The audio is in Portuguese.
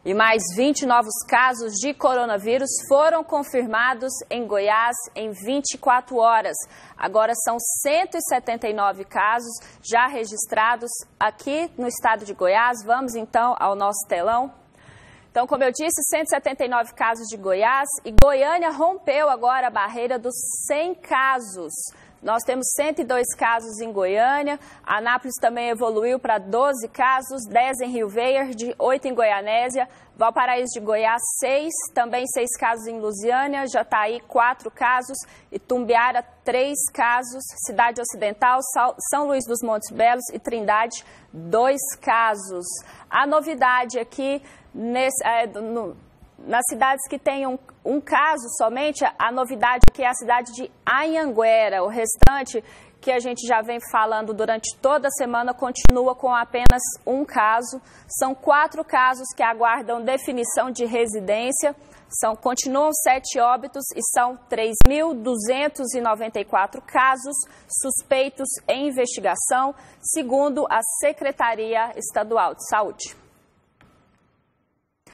E mais 20 novos casos de coronavírus foram confirmados em Goiás em 24 horas. Agora são 179 casos já registrados aqui no estado de Goiás. Vamos então ao nosso telão. Então, como eu disse, 179 casos de Goiás e Goiânia rompeu agora a barreira dos 100 casos. Nós temos 102 casos em Goiânia, Anápolis também evoluiu para 12 casos, 10 em Rio Verde, 8 em Goianésia, Valparaíso de Goiás 6, também 6 casos em Lusiânia, Jataí 4 casos, Itumbiara 3 casos, Cidade Ocidental, São Luís dos Montes Belos e Trindade 2 casos. A novidade aqui nas cidades que têm um caso somente, a novidade aqui é a cidade de Anhanguera. O restante, que a gente já vem falando durante toda a semana, continua com apenas um caso. São 4 casos que aguardam definição de residência. Continuam 7 óbitos e são 3.294 casos suspeitos em investigação, segundo a Secretaria Estadual de Saúde.